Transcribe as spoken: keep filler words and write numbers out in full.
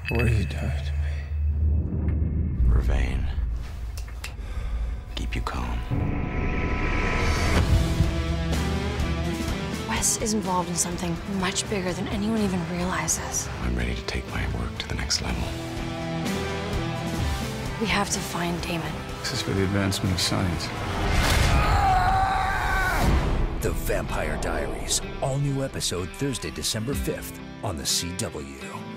What are you doing to me? Vervain. Keep you calm. Wes is involved in something much bigger than anyone even realizes. I'm ready to take my work to the next level. We have to find Damon. This is for the advancement of science. The Vampire Diaries. All new episode Thursday, December fifth on the C W.